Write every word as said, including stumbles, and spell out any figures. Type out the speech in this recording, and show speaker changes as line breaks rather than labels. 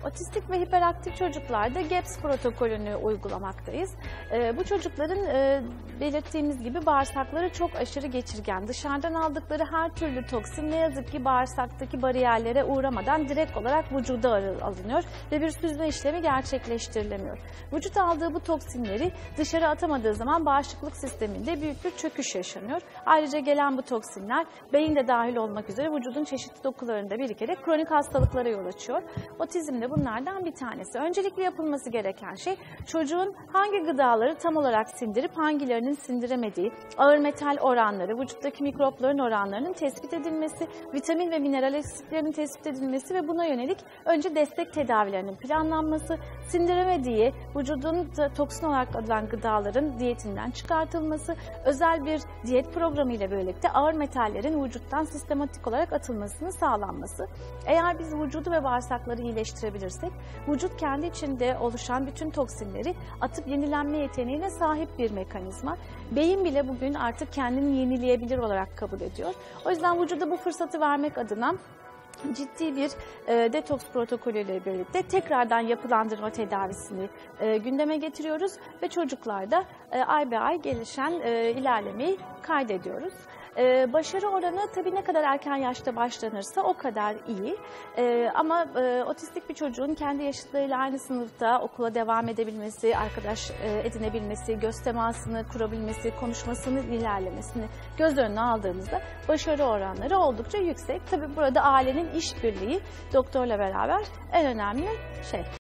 Otistik ve hiperaktif çocuklarda GAPS protokolünü uygulamaktayız. E, bu çocukların e, belirttiğimiz gibi bağırsakları çok aşırı geçirgen. Dışarıdan aldıkları her türlü toksin ne yazık ki bağırsaktaki bariyerlere uğramadan direkt olarak vücuda alınıyor ve bir süzme işlemi gerçekleştirilemiyor. Vücut aldığı bu toksinleri dışarı atamadığı zaman bağışıklık sisteminde büyük bir çöküş yaşanıyor. Ayrıca gelen bu toksinler beyin de dahil olmak üzere vücudun çeşitli dokularında birikerek kronik hastalıklara yol açıyor. Otizm de bunlardan bir tanesi. Öncelikle yapılması gereken şey çocuğun hangi gıdaları tam olarak sindirip hangilerinin sindiremediği, ağır metal oranları, vücuttaki mikropların oranlarının tespit edilmesi, vitamin ve mineral eksiklerinin tespit edilmesi ve buna yönelik önce destek tedavilerinin planlanması, sindiremediği vücudun toksin olarak adılan gıdaların diyetinden çıkartılması, özel bir diyet programı ile birlikte ağır metallerin vücuttan sistematik olarak atılmasını sağlanması. Eğer biz vücudu ve bağırsakları iyileştirebilirsek, vücut kendi içinde oluşan bütün toksinleri atıp yenilenme yeteneğine sahip bir mekanizma. Beyin bile bugün artık kendini yenileyebilir olarak kabul ediyor. O yüzden vücuda bu fırsatı vermek adına ciddi bir e, detoks protokolüyle birlikte tekrardan yapılandırma tedavisini e, gündeme getiriyoruz ve çocuklarda e, ay be ay gelişen e, ilerlemeyi kaydediyoruz. Ee, başarı oranı tabii ne kadar erken yaşta başlanırsa o kadar iyi. Ee, ama e, otistik bir çocuğun kendi yaşıtlarıyla aynı sınıfta okula devam edebilmesi, arkadaş e, edinebilmesi, göz temasını kurabilmesi, konuşmasının ilerlemesini göz önüne aldığımızda başarı oranları oldukça yüksek. Tabii burada ailenin işbirliği doktorla beraber en önemli şey.